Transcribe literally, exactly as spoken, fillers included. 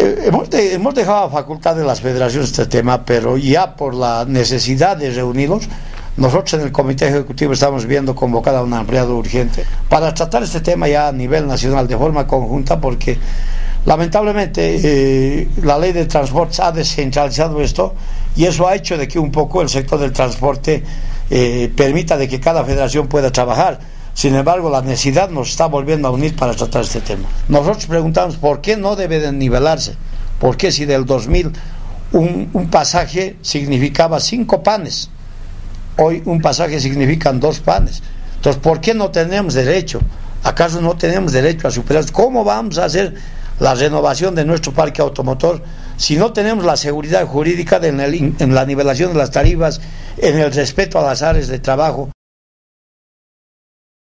Eh, hemos, de, hemos dejado a facultad de las federaciones este tema, pero ya por la necesidad de reunirlos, nosotros en el Comité Ejecutivo estamos viendo convocada una ampliada urgente para tratar este tema ya a nivel nacional de forma conjunta, porque lamentablemente eh, la ley de transportes ha descentralizado esto y eso ha hecho de que un poco el sector del transporte eh, permita de que cada federación pueda trabajar. Sin embargo, la necesidad nos está volviendo a unir para tratar este tema. Nosotros preguntamos por qué no debe de nivelarse, por qué si del dos mil un, un pasaje significaba cinco panes, hoy un pasaje significan dos panes. Entonces, ¿por qué no tenemos derecho? ¿Acaso no tenemos derecho a superar? ¿Cómo vamos a hacer la renovación de nuestro parque automotor si no tenemos la seguridad jurídica de en, el, en la nivelación de las tarifas, en el respeto a las áreas de trabajo?